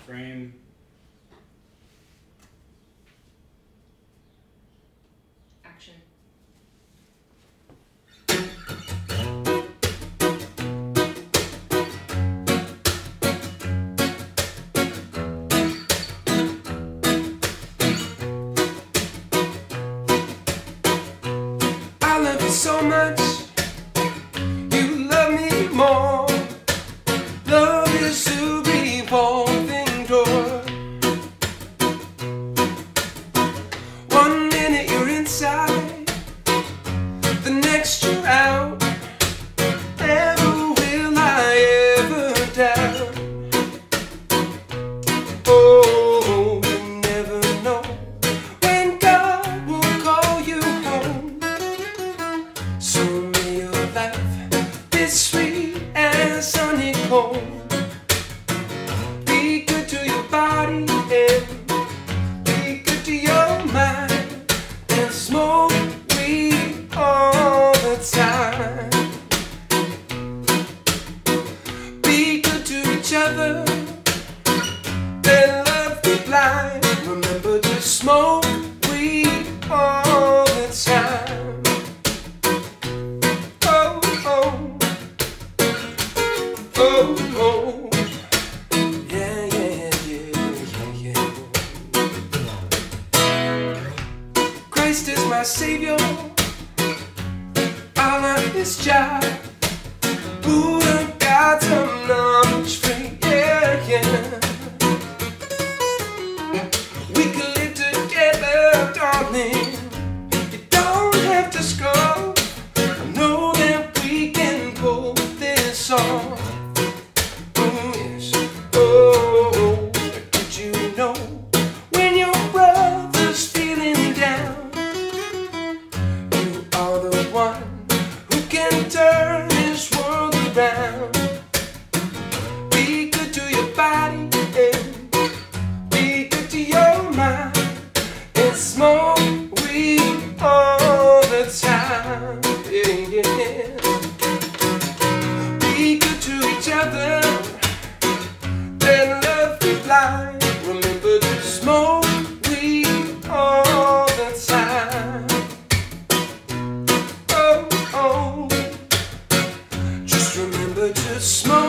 frame. Action. I love you so much, you love me more. Love is a revolving door. One minute you're inside, the next you're out. Never will I ever doubt. Oh, you never know when God will call you home. So may your life be sweet as honeycomb. Be good to your body and be good to your mind, and smoke weed all the time. Be good to each other, let love be blind. Remember to smoke weed all the time. Oh, oh, oh, oh. Yeah, yeah, yeah, yeah, yeah. Christ is my Savior, Allah is Jah, Buddha, God's knowledge free. Yeah, yeah. We can live together, darling. You don't have to score. I know that we can pull this off. Oh, yes. Oh, did you know when your brother's feeling down, you are the one who can turn his world around. Be good to your body and be good to your mind, and smoke weed all the time. Yeah, yeah. Be good to each other, let love be blind. Remember to smoke weed all the time. Oh, oh. Just remember to smoke